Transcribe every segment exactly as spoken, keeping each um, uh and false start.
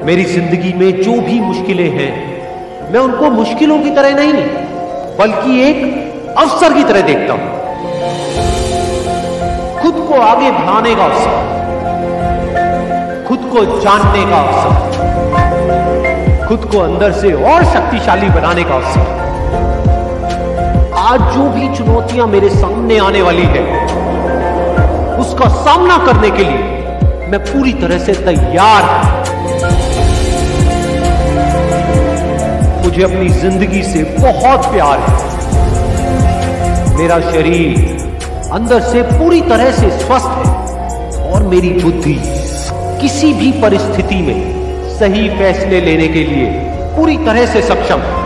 मेरी जिंदगी में जो भी मुश्किलें हैं, मैं उनको मुश्किलों की तरह नहीं बल्कि एक अवसर की तरह देखता हूं। खुद को आगे बढ़ाने का अवसर, खुद को जानने का अवसर, खुद को अंदर से और शक्तिशाली बनाने का अवसर। आज जो भी चुनौतियां मेरे सामने आने वाली है, उसका सामना करने के लिए मैं पूरी तरह से तैयार हूं। मुझे अपनी जिंदगी से बहुत प्यार है। मेरा शरीर अंदर से पूरी तरह से स्वस्थ है और मेरी बुद्धि किसी भी परिस्थिति में सही फैसले लेने के लिए पूरी तरह से सक्षम है।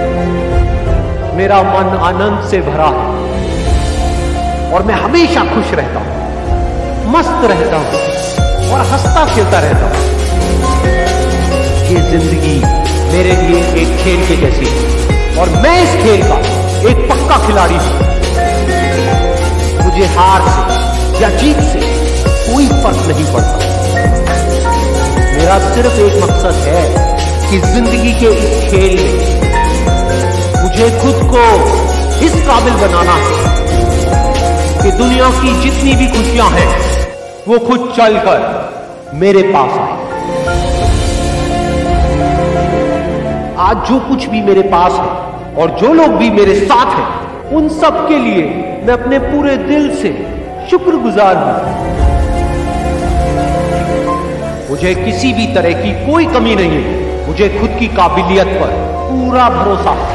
मेरा मन आनंद से भरा है और मैं हमेशा खुश रहता हूं, मस्त रहता हूं और हंसता खेलता रहता हूं। ये जिंदगी मेरे लिए एक खेल के जैसी है और मैं इस खेल का एक पक्का खिलाड़ी हूं। मुझे हार से या जीत से कोई फर्क नहीं पड़ता। मेरा सिर्फ एक मकसद है कि जिंदगी के इस खेल में मुझे खुद को इस काबिल बनाना है कि दुनिया की जितनी भी खुशियां हैं वो खुद चलकर मेरे पास आए। आज जो कुछ भी मेरे पास है और जो लोग भी मेरे साथ हैं, उन सब के लिए मैं अपने पूरे दिल से शुक्रगुजार हूं। मुझे किसी भी तरह की कोई कमी नहीं है। मुझे खुद की काबिलियत पर पूरा भरोसा है।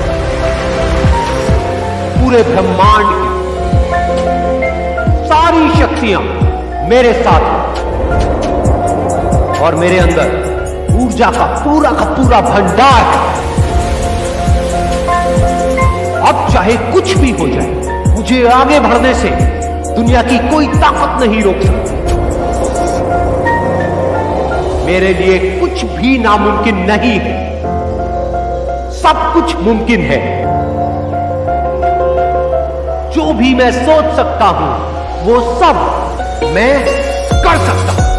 पूरे ब्रह्मांड की सारी शक्तियां मेरे साथ हैं और मेरे अंदर ऊर्जा का पूरा का पूरा भंडार है। अब चाहे कुछ भी हो जाए, मुझे आगे बढ़ने से दुनिया की कोई ताकत नहीं रोक सकती। मेरे लिए कुछ भी नामुमकिन नहीं है, सब कुछ मुमकिन है। जो भी मैं सोच सकता हूं वो सब मैं कर सकता हूं।